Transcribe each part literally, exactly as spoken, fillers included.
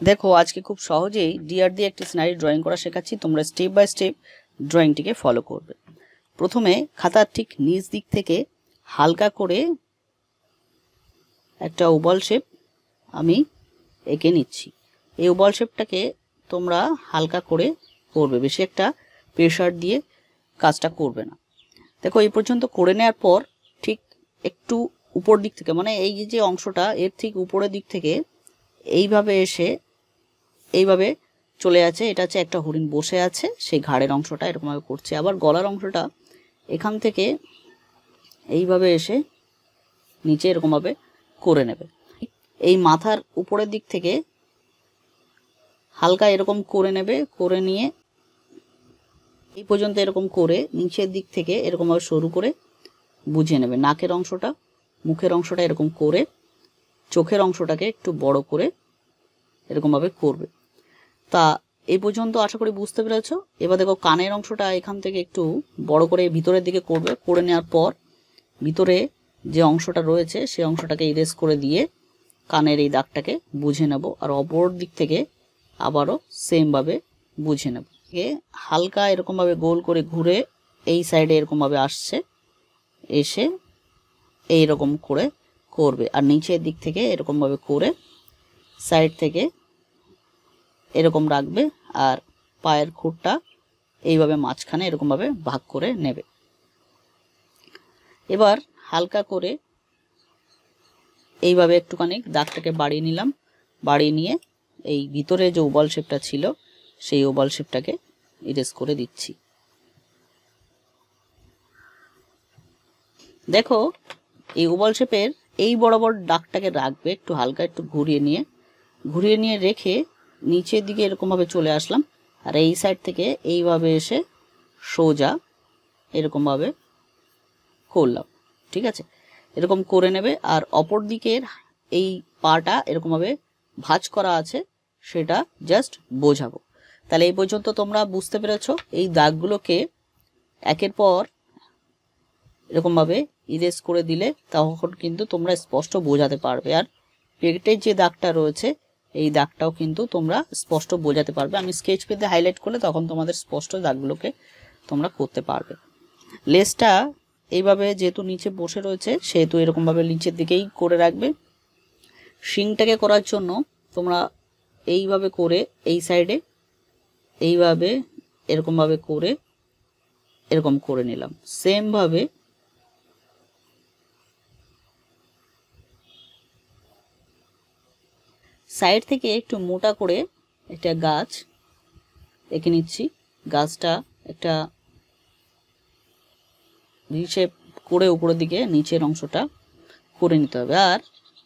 দেখো আজকে খুব সহজেই ডিয়ার দিয়ে একটি সিনারি ড্রয়িং করা শেখাচ্ছি। তোমরা স্টেপ বাই স্টেপ ড্রয়িংটিকে ফলো করবে। প্রথমে খাতার ঠিক নিচ দিক থেকে হালকা করে একটা ওভাল শেপ আমি এঁকে নিচ্ছি। এই ওভাল শেপটাকে তোমরা হালকা করে করবে, বেশি একটা প্রেশার দিয়ে কাজটা করবে না। দেখো এই পর্যন্ত করে নেওয়ার পর ঠিক একটু উপর দিক থেকে, মানে এই যে অংশটা এর ঠিক উপরের দিক থেকে এইভাবে এসে এইভাবে চলে আছে। এটা হচ্ছে একটা হরিণ বসে আছে, সেই ঘাড়ের অংশটা এরকমভাবে করছে। আবার গলার অংশটা এখান থেকে এইভাবে এসে নিচে এরকমভাবে করে নেবে। এই মাথার উপরের দিক থেকে হালকা এরকম করে নেবে, করে নিয়ে এই পর্যন্ত এরকম করে নিচের দিক থেকে এরকমভাবে সরু করে বুঝিয়ে নেবে। নাকের অংশটা, মুখের অংশটা এরকম করে, চোখের অংশটাকে একটু বড় করে এরকমভাবে করবে। তা এই পর্যন্ত আশা করি বুঝতে পেরেছো। এবার দেখো কানের অংশটা এখান থেকে একটু বড় করে ভিতরের দিকে করবে। করে নেওয়ার পর ভিতরে যে অংশটা রয়েছে সেই অংশটাকে ইরেজ করে দিয়ে কানের এই দাগটাকে বুঝে নেব। আর অপর দিক থেকে আবারও সেমভাবে বুঝে নেব। হালকা এরকমভাবে গোল করে ঘুরে এই সাইডে এরকমভাবে আসছে, এসে এইরকম করে করবে। আর নিচের দিক থেকে এরকমভাবে করে সাইড থেকে এরকম রাখবে। আর পায়ের খুঁটটা এইভাবে মাঝখানে এরকমভাবে ভাগ করে নেবে। এবার হালকা করে এইভাবে একটুখানি দাগটাকে বাড়িয়ে নিলাম। বাড়িয়ে নিয়ে এই ভিতরে যে ওভাল শেপটা ছিল সেই ওভাল শেপটাকে ইরেজ করে দিচ্ছি। দেখো এই ওভাল শেপের এই বরাবর দাগটাকে রাখবে, একটু হালকা একটু ঘুরিয়ে নিয়ে ঘুরিয়ে নিয়ে রেখে নিচের দিকে এরকমভাবে চলে আসলাম। আর এই সাইড থেকে এইভাবে এসে সোজা এরকমভাবে করলাম। ঠিক আছে, এরকম করে নেবে। আর অপর দিকের এই পাটা এরকমভাবে ভাঁজ করা আছে, সেটা জাস্ট বোঝাবো। তাহলে এই পর্যন্ত তোমরা বুঝতে পেরেছো। এই দাগগুলোকে একের পর এরকমভাবে ইরেজ করে দিলে তখন কিন্তু তোমরা স্পষ্ট বোঝাতে পারবে। আর পেটের যে দাগটা রয়েছে এই দাগটাও কিন্তু তোমরা স্পষ্ট বোঝাতে পারবে। আমি স্কেচ পেতে হাইলাইট করলে তখন তোমাদের স্পষ্ট দাগগুলোকে তোমরা করতে পারবে। লেসটা এইভাবে যেহেতু নিচে বসে রয়েছে সেহেতু এরকমভাবে নিচের দিকেই করে রাখবে। শিংটাকে করার জন্য তোমরা এইভাবে করে এই সাইডে এইভাবে এরকমভাবে করে এরকম করে নিলাম। সেমভাবে সাইড থেকে একটু মোটা করে একটা গাছ এঁকে নিচ্ছি। গাছটা একটা শেপ করে উপরের দিকে নিচের অংশটা করে নিতে হবে। আর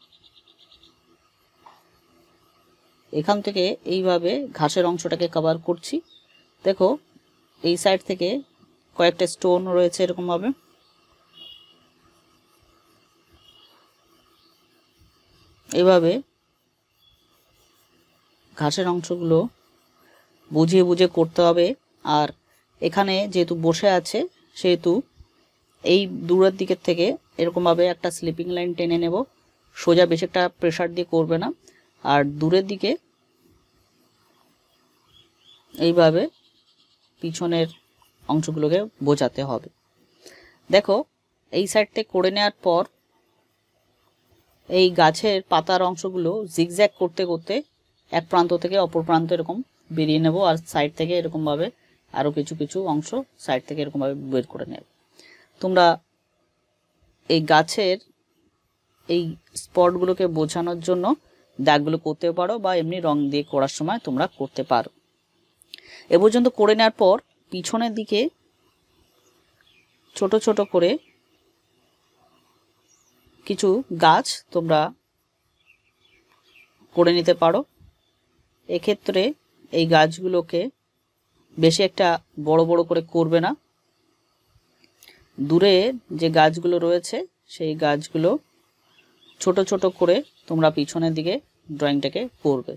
এখান থেকে এইভাবে ঘাসের অংশটাকে কভার করছি। দেখো এই সাইড থেকে কয়েকটা স্টোন রয়েছে এরকমভাবে, এইভাবে ঘাসের অংশগুলো বুঝিয়ে বুঝে করতে হবে। আর এখানে যেহেতু বসে আছে সেহেতু এই দূরের দিকের থেকে এরকমভাবে একটা স্লিপিং লাইন টেনে নেব। সোজা বেশি একটা প্রেশার দিয়ে করবে না। আর দূরের দিকে এইভাবে পিছনের অংশগুলোকে বোঝাতে হবে। দেখো এই সাইড থেকে করে নেওয়ার পর এই গাছের পাতার অংশগুলো জিগজ্যাগ করতে করতে এক প্রান্ত থেকে অপর প্রান্ত এরকম বেরিয়ে নেব। আর সাইড থেকে এরকমভাবে আরও কিছু কিছু অংশ সাইড থেকে এরকমভাবে বের করে নেব। তোমরা এই গাছের এই স্পটগুলোকে বোঝানোর জন্য দাগগুলো করতে পারো বা এমনি রং দিয়ে করার সময় তোমরা করতে পারো। এ পর্যন্ত করে নেওয়ার পর পিছনের দিকে ছোট ছোট করে কিছু গাছ তোমরা করে নিতে পারো। এক্ষেত্রে এই গাছগুলোকে বেশি একটা বড় বড় করে করবে না। দূরে যে গাছগুলো রয়েছে সেই গাছগুলো ছোট ছোট করে তোমরা পিছনের দিকে ড্রয়িংটাকে করবে।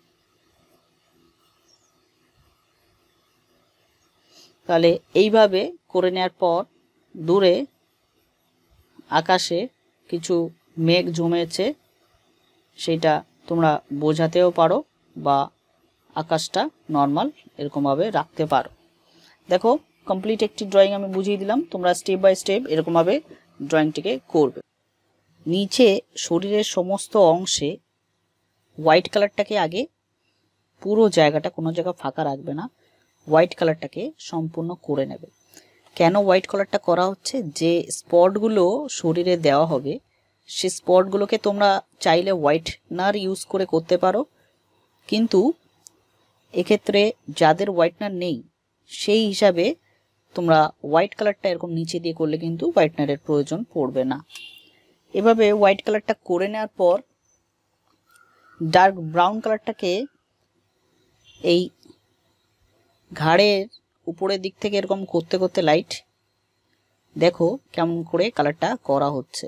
তাহলে এইভাবে করে নেওয়ার পর দূরে আকাশে কিছু মেঘ জমেছে সেটা তোমরা বোঝাতেও পারো বা আকাশটা নর্মাল এরকমভাবে রাখতে পারো। দেখো কমপ্লিট একটি ড্রয়িং আমি বুঝিয়ে দিলাম, তোমরা স্টেপ বাই স্টেপ এরকমভাবে ড্রয়িংটিকে করবে। নিচে শরীরের সমস্ত অংশে হোয়াইট কালারটাকে আগে পুরো জায়গাটা, কোনো জায়গা ফাঁকা রাখবে না, হোয়াইট কালারটাকে সম্পূর্ণ করে নেবে। কেন হোয়াইট কালারটা করা হচ্ছে, যে স্পটগুলো শরীরে দেওয়া হবে সে স্পটগুলোকে তোমরা চাইলে হোয়াইটনার ইউজ করে করতে পারো, কিন্তু এক্ষেত্রে যাদের হোয়াইটনার নেই সেই হিসাবে তোমরা হোয়াইট কালারটা এরকম নিচে দিয়ে করলে কিন্তু হোয়াইটনারের প্রয়োজন পড়বে না। এভাবে হোয়াইট কালারটা করে নেওয়ার পর ডার্ক ব্রাউন কালারটাকে এই ঘাড়ের উপরের দিক থেকে এরকম করতে করতে লাইট, দেখো কেমন করে কালারটা করা হচ্ছে।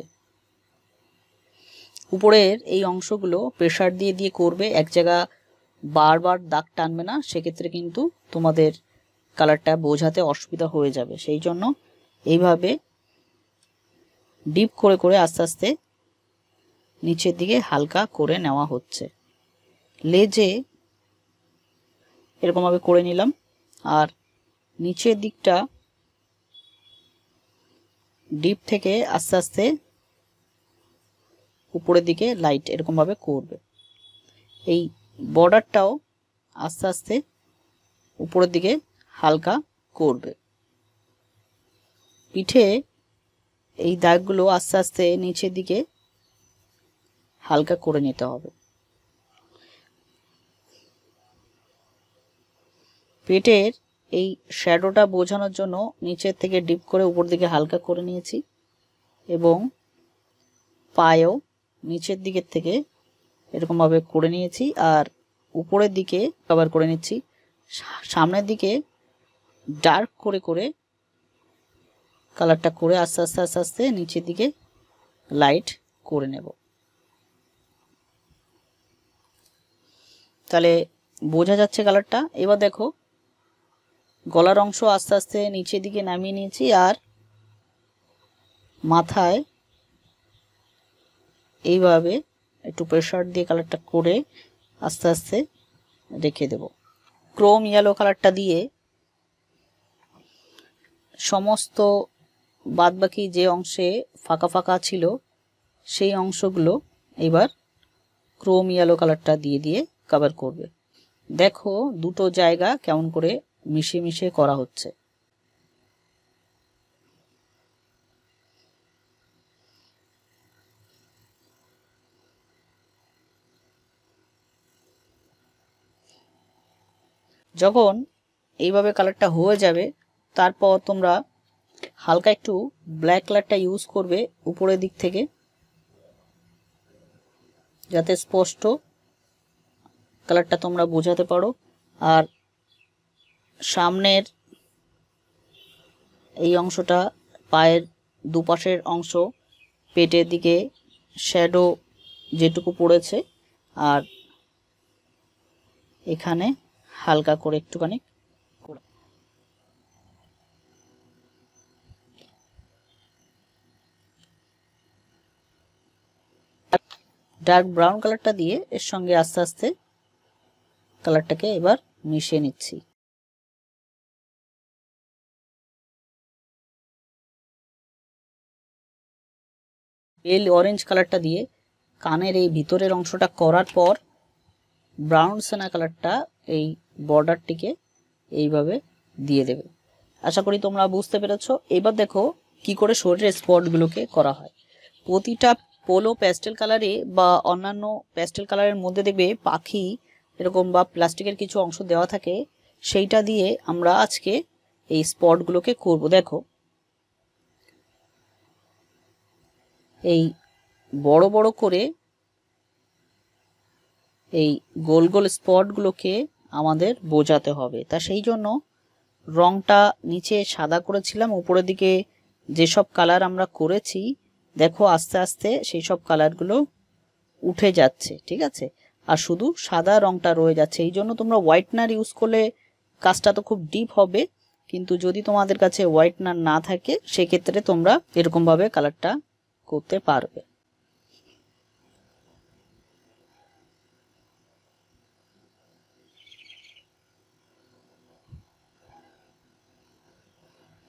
উপরের এই অংশগুলো প্রেসার দিয়ে দিয়ে করবে, এক জায়গা বারবার দাগ টানবে না, সেক্ষেত্রে কিন্তু তোমাদের কালারটা বোঝাতে অসুবিধা হয়ে যাবে। সেই জন্য এইভাবে ডিপ করে করে আস্তে আস্তে নিচের দিকে হালকা করে নেওয়া হচ্ছে। লেজে এরকমভাবে করে নিলাম, আর নিচের দিকটা ডিপ থেকে আস্তে আস্তে উপরের দিকে লাইট এরকমভাবে করবে। এই বর্ডারটাও আস্তে আস্তে উপরের দিকে হালকা করবে। পিঠে এই দাগগুলো আস্তে আস্তে নিচের দিকে হালকা করে নিতে হবে। পেটের এই শ্যাডোটা বোঝানোর জন্য নিচের থেকে ডিপ করে উপর দিকে হালকা করে নিয়েছি, এবং পায়েও নিচের দিকের থেকে এরকমভাবে করে নিয়েছি, আর উপরের দিকে কভার করে নিচ্ছি। সামনের দিকে ডার্ক করে করে কালারটা করে আস্তে আস্তে আস্তে আস্তে নিচের দিকে লাইট করে নেব। তাহলে বোঝা যাচ্ছে কালারটা। এবার দেখো গলার অংশ আস্তে আস্তে নিচের দিকে নামিয়ে নিয়েছি, আর মাথায় এইভাবে একটু প্রেসার দিয়ে কালারটা করে আস্তে আস্তে রেখে দেব। ক্রোম ইয়েলো কালারটা দিয়ে সমস্ত বাদবাকি যে অংশে ফাঁকা ফাঁকা ছিল সেই অংশগুলো এবার ক্রোম ইয়েলো কালারটা দিয়ে দিয়ে কভার করবে। দেখো দুটো জায়গা কেমন করে মিশিয়ে মিশিয়ে করা হচ্ছে। যখন এইভাবে কালারটা হয়ে যাবে, তারপর তোমরা হালকা একটু ব্ল্যাক কালারটা ইউজ করবে উপরের দিক থেকে, যাতে স্পষ্ট কালারটা তোমরা বোঝাতে পারো। আর সামনের এই অংশটা, পায়ের দুপাশের অংশ, পেটের দিকে শ্যাডো যেটুকু পড়েছে, আর এখানে হালকা করে একটুখানি ডার্ক ব্রাউন কালারটা দিয়ে এর সঙ্গে আস্তে আস্তে কালারটাকে এবার মিশিয়ে নিচ্ছি। পেল অরেঞ্জ কালারটা দিয়ে কানের এই ভিতরের অংশটা করার পর ব্রাউন সেনা কালারটা এই বর্ডারটিকে এইভাবে দিয়ে দেবে। আশা করি তোমরা বুঝতে পেরেছো। এবার দেখো কি করে শরীরের স্পটগুলোকে করা হয়। প্রতিটা পোলো প্যাস্টেল কালারে বা অন্যান্য প্যাস্টেল কালারের মধ্যে দেখবে পাখি এরকম বা প্লাস্টিকের কিছু অংশ দেওয়া থাকে, সেইটা দিয়ে আমরা আজকে এই স্পটগুলোকে করব। দেখো এই বড় বড় করে এই গোল গোল স্পটগুলোকে আমাদের বোঝাতে হবে। তা সেই জন্য রংটা নিচে সাদা করেছিলাম, উপরের দিকে যেসব কালার আমরা করেছি দেখো আস্তে আস্তে সেই সব কালারগুলো উঠে যাচ্ছে, ঠিক আছে, আর শুধু সাদা রংটা রয়ে যাচ্ছে। এই জন্য তোমরা হোয়াইটনার ইউজ করলে কাজটা তো খুব ডিপ হবে, কিন্তু যদি তোমাদের কাছে হোয়াইটনার না থাকে সেক্ষেত্রে তোমরা এরকমভাবে কালারটা করতে পারবে।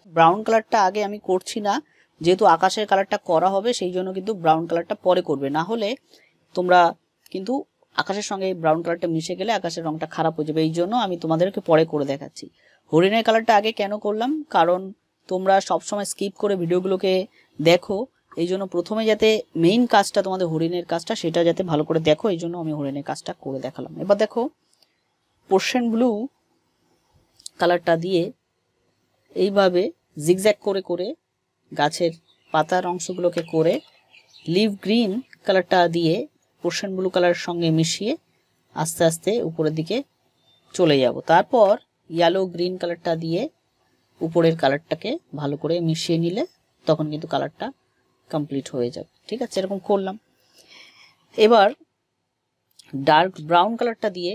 ব্রাউন কালারটা আগে আমি করছি না, যেহেতু আকাশের কালারটা করা হবে সেই জন্য কিন্তু ব্রাউন কালারটা পরে করবে, না হলে তোমরা কিন্তু আকাশের সঙ্গে ব্রাউন কালারটা মিশে গেলে আকাশের রংটা খারাপ হয়ে যাবে। এই জন্য আমি তোমাদেরকে পরে করে দেখাচ্ছি। হরিণের কালারটা আগে কেন করলাম, কারণ তোমরা সবসময় স্কিপ করে ভিডিওগুলোকে দেখো, এই জন্য প্রথমে যাতে মেইন কাজটা তোমাদের হরিণের কাজটা সেটা যাতে ভালো করে দেখো, এই জন্য আমি হরিণের কাজটা করে দেখালাম। এবার দেখো পোর্শন ব্লু কালারটা দিয়ে এইভাবে জিগজ্যাগ করে করে গাছের পাতার অংশগুলোকে করে লিভ গ্রিন কালারটা দিয়ে পোর্শন ব্লু কালারের সঙ্গে মিশিয়ে আস্তে আস্তে উপরের দিকে চলে যাব। তারপর ইয়েলো গ্রিন কালারটা দিয়ে উপরের কালারটাকে ভালো করে মিশিয়ে নিলে তখন কিন্তু কালারটা কমপ্লিট হয়ে যাবে। ঠিক আছে, এরকম করলাম। এবার ডার্ক ব্রাউন কালারটা দিয়ে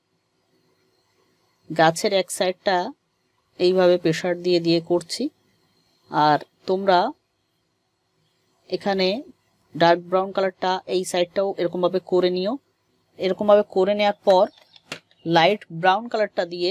গাছের এক সাইডটা এইভাবে প্রেসার দিয়ে দিয়ে করছি, আর তোমরা এখানে ডার্ক ব্রাউন কালারটা এই সাইডটাও এরকমভাবে করে নিও। এরকমভাবে করে নেওয়ার পর লাইট ব্রাউন কালারটা দিয়ে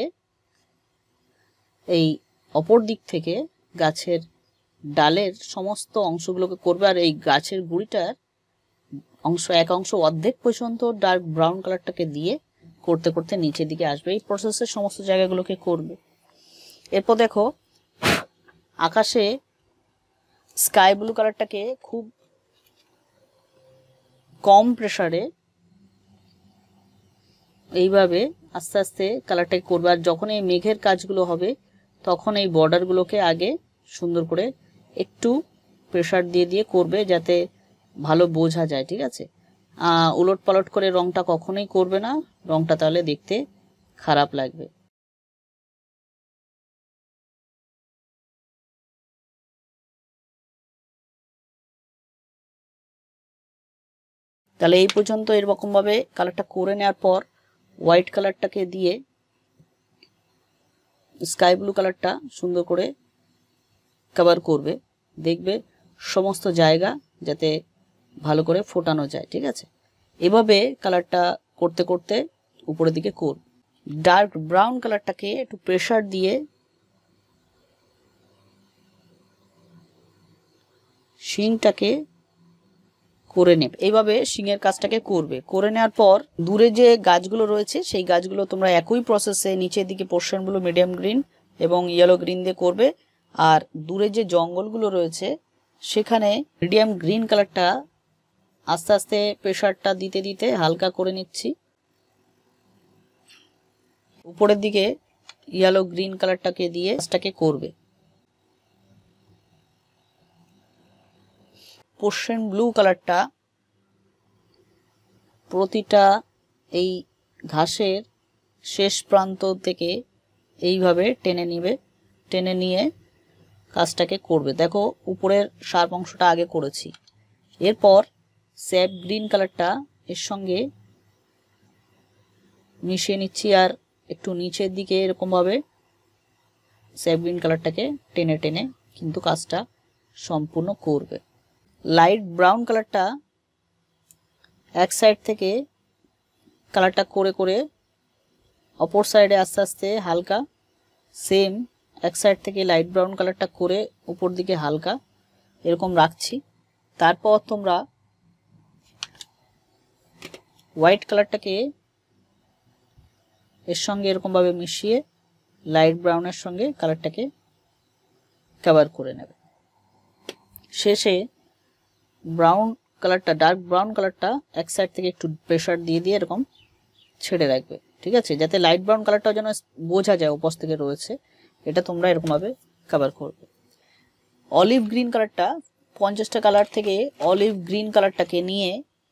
এই অপর দিক থেকে গাছের ডালের সমস্ত অংশগুলোকে করবে, আর এই গাছের গুঁড়িটার অংশ এক অংশ অর্ধেক পর্যন্ত ডার্ক ব্রাউন কালারটাকে দিয়ে করতে করতে নিচের দিকে আসবে। এই প্রসেসের সমস্ত জায়গাগুলোকে করবে। এরপর দেখো আকাশে স্কাই ব্লু কালারটাকে খুব কম প্রেসারে এইভাবে আস্তে আস্তে কালারটাকে করবে, আর যখন এই মেঘের কাজগুলো হবে তখন এই বর্ডারগুলোকে আগে সুন্দর করে একটু প্রেসার দিয়ে দিয়ে করবে যাতে ভালো বোঝা যায়। ঠিক আছে, উলট পালট করে রংটা কখনোই করবে না, রংটা তাহলে দেখতে খারাপ লাগবে। তাহলে এই পর্যন্ত এরকম ভাবে কালারটা করে নেওয়ার পর হোয়াইট কালারটাকে দিয়ে স্কাই ব্লু কালারটা সুন্দর করে কভার করবে, দেখবে সমস্ত জায়গা যাতে ভালো করে ফোটানো যায়। ঠিক আছে, এভাবে কালারটা করতে করতে উপরের দিকে করবে। ডার্ক ব্রাউন কালারটাকে একটু প্রেসার দিয়ে শিংটাকে করে নেবে। এইভাবে শিংয়ের কাজটাকে করবে। করে নেওয়ার পর দূরে যে গাছগুলো রয়েছে সেই গাছগুলো তোমরা একই প্রসেসে নিচের দিকে পোর্শনগুলো মিডিয়াম গ্রিন এবং ইয়েলো গ্রিন দিয়ে করবে, আর দূরে যে জঙ্গলগুলো রয়েছে সেখানে মিডিয়াম গ্রিন কালারটা আস্তে আস্তে প্রেসারটা দিতে দিতে হালকা করে নিচ্ছি। উপরের দিকে ইয়েলো গ্রিন কালারটাকে দিয়ে কাজটাকে করবে। পোর্শন ব্লু কালারটা প্রতিটা এই ঘাসের শেষ প্রান্ত থেকে এইভাবে টেনে নিবে, টেনে নিয়ে কাজটাকে করবে। দেখো উপরের শার্প অংশটা আগে করেছি, এরপর স্যাপ গ্রিন কালারটা এর সঙ্গে মিশিয়ে নিচ্ছি, আর একটু নিচের দিকে এরকমভাবে স্যাপ গ্রিন কালারটাকে টেনে টেনে কিন্তু কাজটা সম্পূর্ণ করবে। লাইট ব্রাউন কালারটা এক সাইড থেকে কালারটা করে করে অপর সাইডে আস্তে আস্তে হালকা সেম এক সাইড থেকে লাইট ব্রাউন কালারটা করে উপর দিকে হালকা এরকম রাখছি। তারপর তোমরা হোয়াইট কালারটাকে এর সঙ্গে এরকমভাবে মিশিয়ে লাইট ব্রাউনের সঙ্গে কালারটাকে কভার করে নেবে। শেষে ব্রাউন কালারটা ডার্ক ব্রাউন কালারটা এক সাইড থেকে একটু প্রেসার দিয়ে দিয়ে এরকম ছেড়ে রাখবে। ঠিক আছে, যাতে লাইট ব্রাউন কালারটা যেন বোঝা যায় উপর থেকে রয়েছে, এটা তোমরা এরকমভাবে কভার করবে। অলিভ গ্রিন কালারটা পঞ্চাশটা কালার থেকে অলিভ গ্রিন কালারটাকে নিয়ে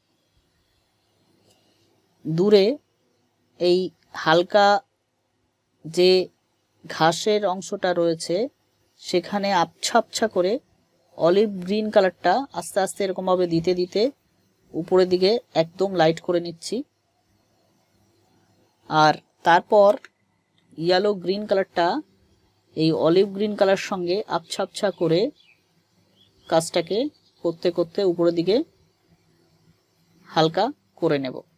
দূরে এই হালকা যে ঘাসের অংশটা রয়েছে সেখানে আবছা আবছা করে অলিভ গ্রিন কালারটা আস্তে আস্তে এরকমভাবে দিতে দিতে উপরের দিকে একদম লাইট করে নিচ্ছি, আর তারপর ইয়েলো গ্রিন কালারটা এই অলিভ গ্রিন কালার সঙ্গে আবছা আবছা করে কাজটাকে করতে করতে উপরের দিকে হালকা করে নেব।